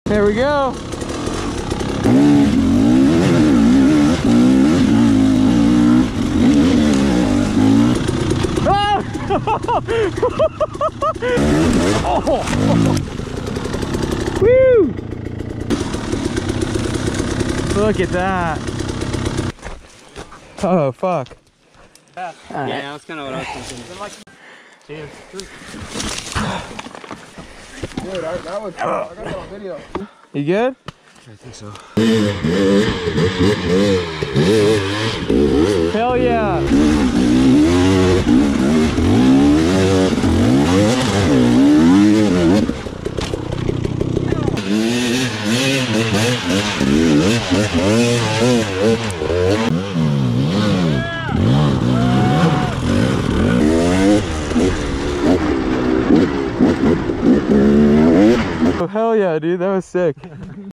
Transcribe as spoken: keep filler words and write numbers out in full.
Here we go. Oh. Woo! Look at that. Oh fuck. Yeah, right. Yeah, that's kind of what I was thinking. Like, two, three. Dude, I, that was, I got that on video. You good? I think so. Hell yeah! Oh hell yeah, dude, that was sick.